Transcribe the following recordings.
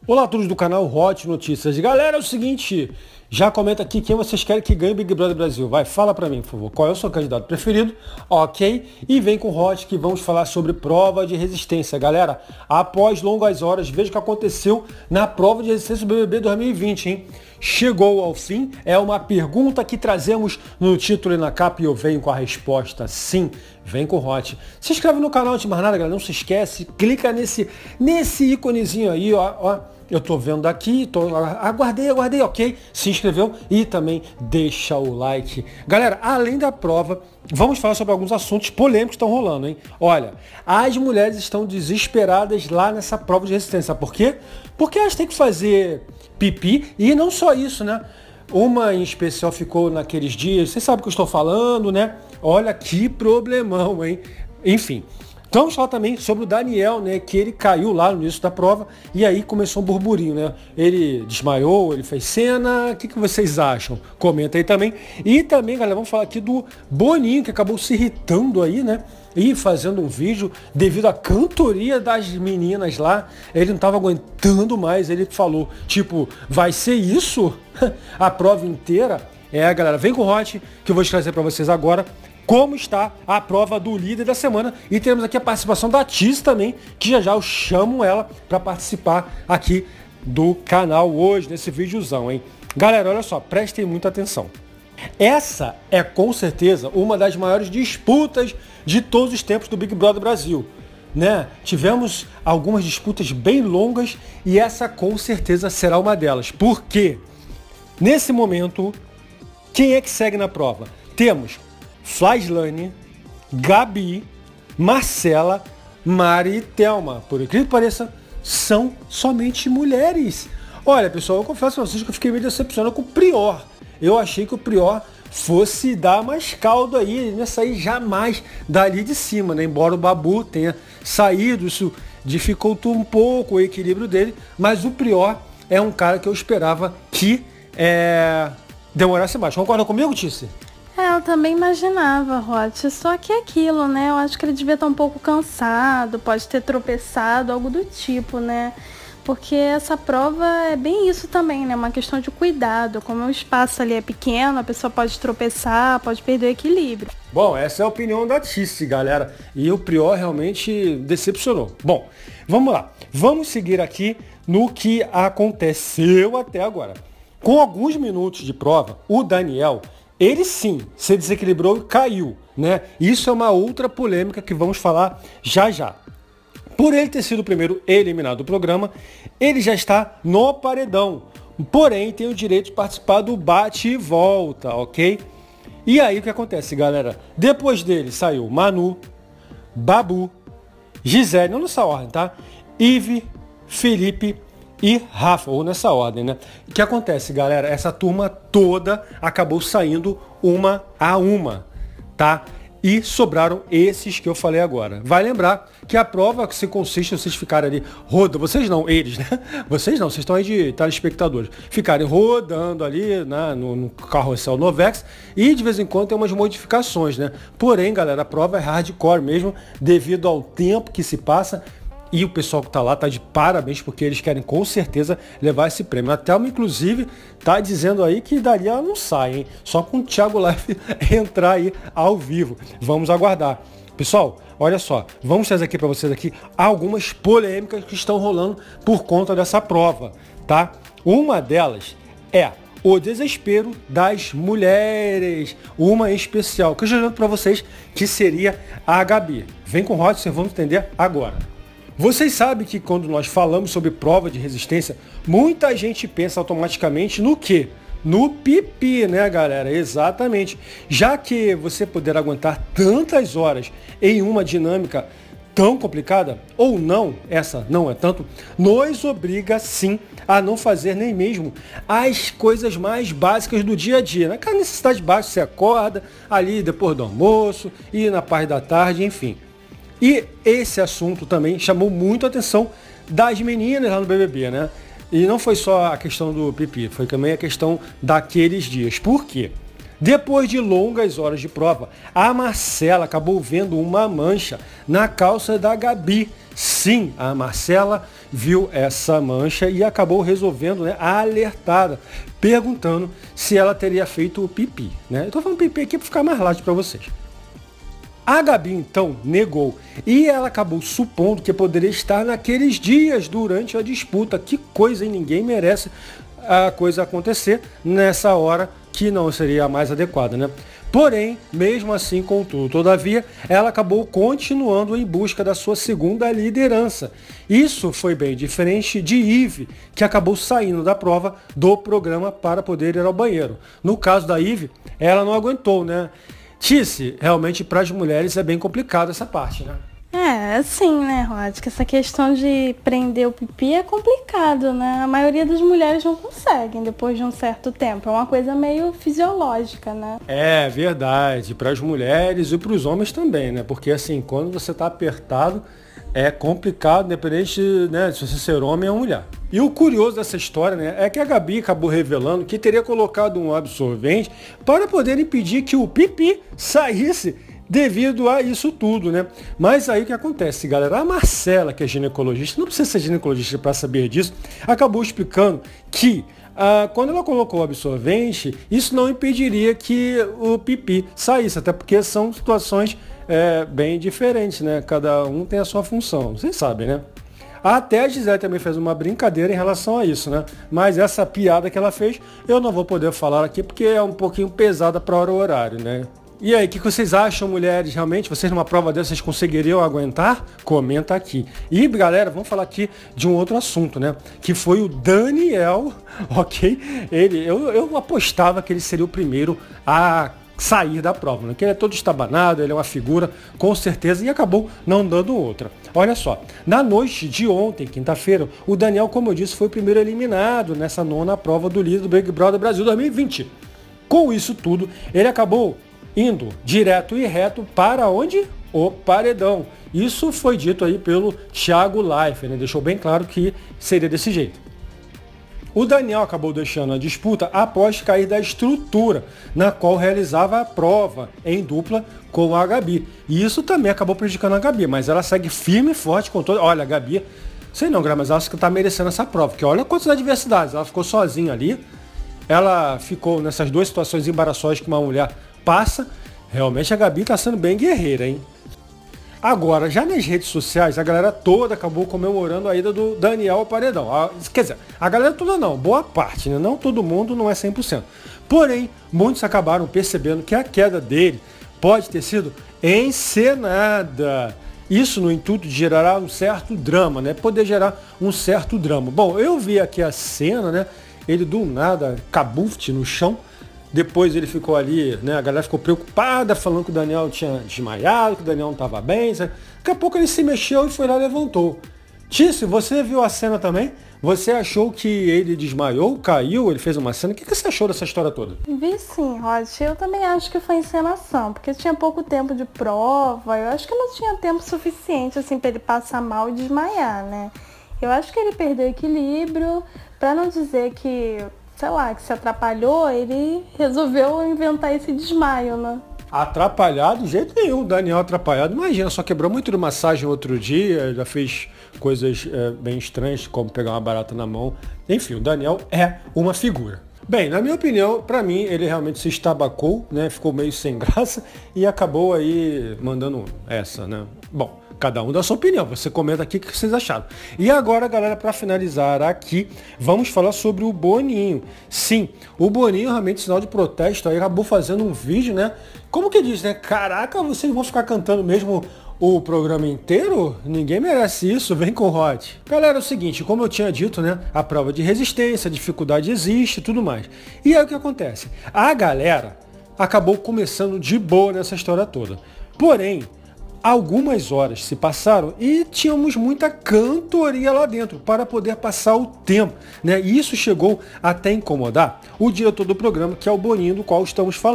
Olá a todos do canal Hot Notícias. Galera, é o seguinte, já comenta aqui quem vocês querem que ganhe o Big Brother Brasil. Vai, fala pra mim, por favor, qual é o seu candidato preferido, ok? E vem com o Hot que vamos falar sobre prova de resistência. Galera, após longas horas, veja o que aconteceu na prova de resistência do BBB 2020, hein? Chegou ao fim, é uma pergunta que trazemos no título e na capa e eu venho com a resposta sim. Vem com o Hot. Se inscreve no canal, antes de mais nada, galera, não se esquece, clica nesse íconezinho aí, ó. Eu tô vendo aqui, aguardei, ok? Se inscreveu e também deixa o like. Galera, além da prova, vamos falar sobre alguns assuntos polêmicos que estão rolando, hein? Olha, as mulheres estão desesperadas lá nessa prova de resistência. Por quê? Porque elas têm que fazer pipi e não só isso, né? Uma em especial ficou naqueles dias, vocês sabem o que eu estou falando, né? Olha que problemão, hein? Enfim. Vamos falar também sobre o Daniel, né, que ele caiu lá no início da prova e aí começou um burburinho, né? Ele desmaiou, ele fez cena, o que vocês acham? Comenta aí também. E também, galera, vamos falar aqui do Boninho, que acabou se irritando aí, né? E fazendo um vídeo devido à cantoria das meninas lá. Ele não estava aguentando mais, ele falou, tipo, vai ser isso? A prova inteira? Galera, vem com o Hot, que eu vou trazer para vocês agora como está a prova do líder da semana. E temos aqui a participação da Tiz também, que já eu chamo ela para participar aqui do canal hoje, nesse videozão, hein? Galera, olha só, prestem muita atenção. Essa é com certeza uma das maiores disputas de todos os tempos do Big Brother Brasil, né? Tivemos algumas disputas bem longas e essa com certeza será uma delas. Por quê? Nesse momento, quem é que segue na prova? Temos Flaislane, Gabi, Marcela, Mari e Thelma. Por incrível que pareça, são somente mulheres. Olha, pessoal, eu confesso pra vocês que eu fiquei meio decepcionado com o Prior. Eu achei que o Prior fosse dar mais caldo aí, ele não ia sair jamais dali de cima, né? Embora o Babu tenha saído, isso dificultou um pouco o equilíbrio dele, mas o Prior é um cara que eu esperava que demorasse mais. Concorda comigo, Tícia? Eu também imaginava, Hot, só que é aquilo, né? Eu acho que ele devia estar um pouco cansado, pode ter tropeçado, algo do tipo, né? Porque essa prova é bem isso também, né? Uma questão de cuidado. Como o espaço ali é pequeno, a pessoa pode tropeçar, pode perder o equilíbrio. Bom, essa é a opinião da Tice, galera. E o Prior realmente decepcionou. Bom, vamos lá. Vamos seguir aqui no que aconteceu até agora. Com alguns minutos de prova, o Daniel, ele sim se desequilibrou e caiu, né? Isso é uma outra polêmica que vamos falar já já. Por ele ter sido o primeiro eliminado do programa, ele já está no paredão. Porém, tem o direito de participar do bate e volta, ok? E aí o que acontece, galera? Depois dele saiu Manu, Babu, Gisele, não nessa ordem, tá? Ive, Felipe e Rafa, ou nessa ordem, né? O que acontece, galera? Essa turma toda acabou saindo uma a uma, tá? E sobraram esses que eu falei agora. Vai lembrar que a prova que se consiste em vocês ficarem ali rodando, vocês não, eles, né? Vocês não, vocês estão aí de telespectadores. Ficarem rodando ali, né, no carrossel Novex e de vez em quando tem umas modificações, né? Porém, galera, a prova é hardcore mesmo, devido ao tempo que se passa. E o pessoal que tá lá tá de parabéns, porque eles querem com certeza levar esse prêmio. A Thelma, inclusive, tá dizendo aí que dali ela não sai, hein? Só com o Thiago Live entrar aí ao vivo. Vamos aguardar. Pessoal, olha só, vamos trazer aqui para vocês aqui algumas polêmicas que estão rolando por conta dessa prova, tá? Uma delas é o desespero das mulheres. Uma em especial, que eu já digo para vocês que seria a Gabi. Vem com o Rod, vocês vão entender agora. Vocês sabem que quando nós falamos sobre prova de resistência, muita gente pensa automaticamente no quê? No pipi, né, galera? Exatamente. Já que você poder aguentar tantas horas em uma dinâmica tão complicada, ou não, essa não é tanto, nos obriga sim a não fazer nem mesmo as coisas mais básicas do dia a dia. Naquela necessidade básica, você acorda ali depois do almoço e na parte da tarde, enfim. E esse assunto também chamou muito a atenção das meninas lá no BBB, né? E não foi só a questão do pipi, foi também a questão daqueles dias. Por quê? Depois de longas horas de prova, a Marcela acabou vendo uma mancha na calça da Gabi. Sim, a Marcela viu essa mancha e acabou resolvendo, né, a alertada, perguntando se ela teria feito o pipi. Né? Eu tô falando pipi aqui para ficar mais látigo para vocês. A Gabi, então, negou e ela acabou supondo que poderia estar naqueles dias durante a disputa. Que coisa, hein? Ninguém merece a coisa acontecer nessa hora que não seria a mais adequada, né? Porém, mesmo assim, contudo, todavia, ela acabou continuando em busca da sua segunda liderança. Isso foi bem diferente de Ive, que acabou saindo da prova do programa para poder ir ao banheiro. No caso da Ive, ela não aguentou, né? Tice, realmente para as mulheres é bem complicado essa parte, né? É, assim, né, Rod? Que essa questão de prender o pipi é complicado, né? A maioria das mulheres não conseguem depois de um certo tempo. É uma coisa meio fisiológica, né? É verdade, para as mulheres e para os homens também, né? Porque assim, quando você está apertado, é complicado, independente, né, se você ser homem ou mulher. E o curioso dessa história, né, é que a Gabi acabou revelando que teria colocado um absorvente para poder impedir que o pipi saísse devido a isso tudo, né? Mas aí o que acontece, galera? A Marcela, que é ginecologista, não precisa ser ginecologista para saber disso, acabou explicando que quando ela colocou o absorvente, isso não impediria que o pipi saísse, até porque são situações bem diferentes, né? Cada um tem a sua função, vocês sabem, né? Até a Gisele também fez uma brincadeira em relação a isso, né? Mas essa piada que ela fez, eu não vou poder falar aqui porque é um pouquinho pesada para o horário, né? E aí, o que vocês acham, mulheres? Realmente, vocês numa prova dessas conseguiriam aguentar? Comenta aqui. E, galera, vamos falar aqui de um outro assunto, né? Que foi o Daniel, ok? Eu apostava que ele seria o primeiro a sair da prova, né? Que ele é todo estabanado, ele é uma figura, com certeza, e acabou não dando outra. Olha só, na noite de ontem, quinta-feira, o Daniel, como eu disse, foi o primeiro eliminado nessa nona prova do líder do Big Brother Brasil 2020. Com isso tudo, ele acabou indo direto e reto para onde? O paredão. Isso foi dito aí pelo Thiago Leifert, né? Deixou bem claro que seria desse jeito. O Daniel acabou deixando a disputa após cair da estrutura na qual realizava a prova em dupla com a Gabi. E isso também acabou prejudicando a Gabi, mas ela segue firme e forte com todo... Olha, a Gabi, sei não, mas ela acho que está merecendo essa prova, porque olha quantas adversidades. Ela ficou sozinha ali, ela ficou nessas duas situações embaraçosas que uma mulher passa. Realmente a Gabi está sendo bem guerreira, hein? Agora, já nas redes sociais, a galera toda acabou comemorando a ida do Daniel ao paredão. Quer dizer, a galera toda não, boa parte, né? Não todo mundo, não é 100%. Porém, muitos acabaram percebendo que a queda dele pode ter sido encenada. Isso no intuito de gerar um certo drama, né? Poder gerar um certo drama. Bom, eu vi aqui a cena, né? Ele do nada, cabufte no chão. Depois ele ficou ali, né? A galera ficou preocupada, falando que o Daniel tinha desmaiado, que o Daniel não estava bem. Sabe? Daqui a pouco ele se mexeu e foi lá e levantou. Tício, você viu a cena também? Você achou que ele desmaiou, caiu, ele fez uma cena? O que você achou dessa história toda? Vi sim, Rod. Eu também acho que foi encenação, porque tinha pouco tempo de prova. Eu acho que não tinha tempo suficiente assim para ele passar mal e desmaiar, né? Eu acho que ele perdeu o equilíbrio, para não dizer que, sei lá, que se atrapalhou, ele resolveu inventar esse desmaio, né? Atrapalhado de jeito nenhum, o Daniel atrapalhado. Imagina, só quebrou muito de massagem outro dia, já fez coisas bem estranhas, como pegar uma barata na mão. Enfim, o Daniel é uma figura. Bem, na minha opinião, para mim, ele realmente se estabacou, né? Ficou meio sem graça e acabou aí mandando essa, né? Bom, cada um dá sua opinião. Você comenta aqui o que vocês acharam. E agora, galera, para finalizar aqui, vamos falar sobre o Boninho. Sim, o Boninho, realmente, sinal de protesto, aí acabou fazendo um vídeo, né? Como que diz, né? Caraca, vocês vão ficar cantando mesmo o programa inteiro? Ninguém merece isso, vem com o Rod. Galera, é o seguinte, como eu tinha dito, né? A prova de resistência, a dificuldade existe e tudo mais. E aí o que acontece? A galera acabou começando de boa nessa história toda. Porém, algumas horas se passaram e tínhamos muita cantoria lá dentro para poder passar o tempo, né? E isso chegou até incomodar o diretor do programa, que é o Boninho, do qual estamos falando.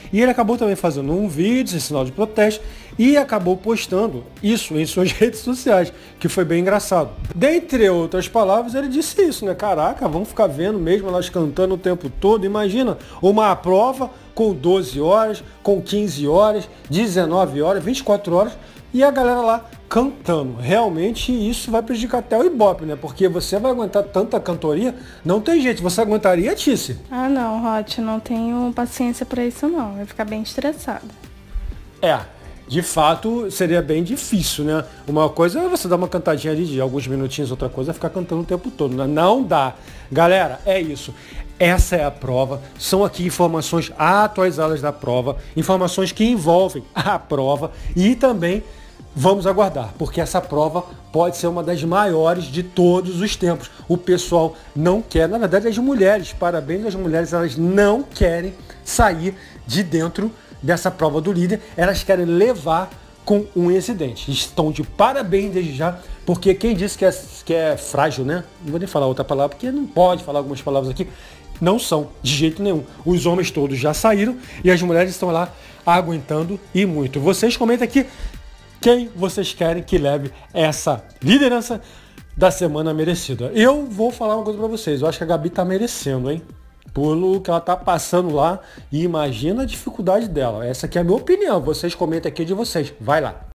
E ele acabou também fazendo um vídeo em sinal de protesto e acabou postando isso em suas redes sociais, que foi bem engraçado. Dentre outras palavras, ele disse isso, né? Caraca, vamos ficar vendo mesmo elas cantando o tempo todo. Imagina uma prova com 12 horas, com 15 horas, 19 horas, 24 horas e a galera lá cantando. Realmente isso vai prejudicar até o Ibope, né? Porque você vai aguentar tanta cantoria, não tem jeito. Você aguentaria, Tice? Ah, não, Roth, não tenho paciência para isso não. Eu ia ficar bem estressada. De fato, seria bem difícil, né? Uma coisa é você dar uma cantadinha ali de alguns minutinhos, outra coisa é ficar cantando o tempo todo, né? Não dá. Galera, é isso. Essa é a prova. São aqui informações atualizadas da prova, informações que envolvem a prova e também vamos aguardar, porque essa prova pode ser uma das maiores de todos os tempos. O pessoal não quer, na verdade as mulheres, parabéns às mulheres, elas não querem sair de dentro dessa prova do líder, elas querem levar com um incidente. Estão de parabéns desde já, porque quem disse que é frágil, né? Não vou nem falar outra palavra, porque não pode falar algumas palavras aqui. Não são, de jeito nenhum. Os homens todos já saíram e as mulheres estão lá aguentando e muito. Vocês comentem aqui quem vocês querem que leve essa liderança da semana merecida. Eu vou falar uma coisa pra vocês. Eu acho que a Gabi tá merecendo, hein? Pelo que ela tá passando lá. E imagina a dificuldade dela. Essa aqui é a minha opinião. Vocês comentem aqui de vocês. Vai lá.